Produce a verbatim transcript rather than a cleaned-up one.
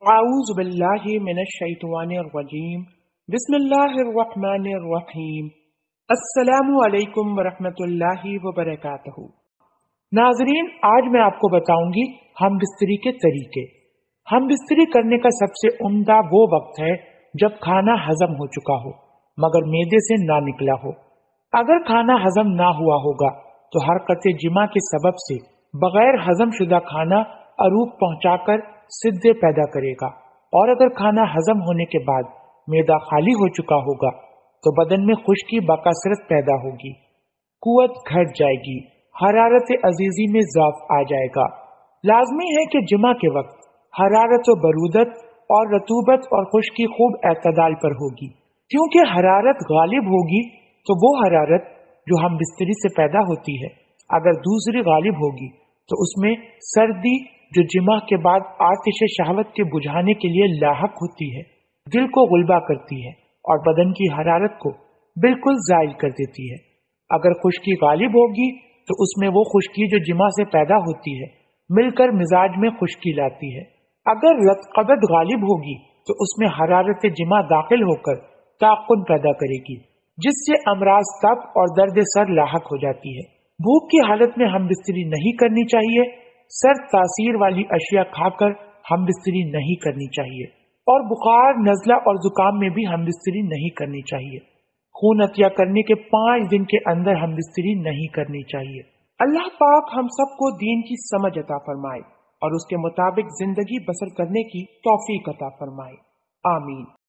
اعوذ باللہ من الشیطان الرجیم بسم اللہ الرحمن الرحیم السلام علیکم ورحمۃ اللہ وبرکاتہ۔ ناظرین، آج میں آپ کو بتاؤں گی ہم بستری کے طریقے۔ ہم بستری کرنے کا سب سے عمدہ وہ وقت ہے جب کھانا ہضم ہو چکا ہو مگر معدے سے نہ نکلا ہو۔ اگر کھانا ہضم نہ ہوا ہوگا تو حرکت جماع کے سبب سے بغیر ہضم شدہ کھانا عروق پہنچا کر سدے پیدا کرے گا، اور اگر کھانا ہضم ہونے کے بعد معدہ خالی ہو چکا ہوگا تو بدن میں خشکی بکثرت پیدا ہوگی، قوت گھٹ جائے گی، حرارت عزیزی میں ضعف آ جائے گا۔ لازمی ہے کہ جمعہ کے وقت حرارت و برودت اور رطوبت اور خشکی خوب اعتدال پر ہوگی، کیونکہ حرارت غالب ہوگی تو وہ حرارت جو ہم بستری سے پیدا ہوتی ہے اگر دوسری غالب ہوگی تو اس میں سردی جو جمعہ کے بعد آتش شہوت کے بجھانے کے لیے لاحق ہوتی ہے، دل کو غلبہ کرتی ہے اور بدن کی حرارت کو بالکل زائل کر دیتی ہے۔ اگر خشکی غالب ہوگی تو اس میں وہ خشکی جو جمعہ سے پیدا ہوتی ہے مل کر مزاج میں خشکی لاتی ہے۔ اگر رطقبت غالب ہوگی تو اس میں حرارت جمعہ داخل ہو کر تعقن پیدا کرے گی، جس سے امراض تب اور درد سر لاحق ہو جاتی ہے۔ بھوک کی حالت میں ہم بستری نہیں کرنی چاہیے، سرد تاثیر والی اشیاء کھا کر ہم بستری نہیں کرنی چاہیے، اور بخار، نزلہ اور زکام میں بھی ہم بستری نہیں کرنی چاہیے۔ خون عطیہ کرنے کے پانچ دن کے اندر ہم بستری نہیں کرنی چاہیے۔ اللہ پاک ہم سب کو دین کی سمجھ عطا فرمائے اور اس کے مطابق زندگی بسر کرنے کی توفیق عطا فرمائے، آمین۔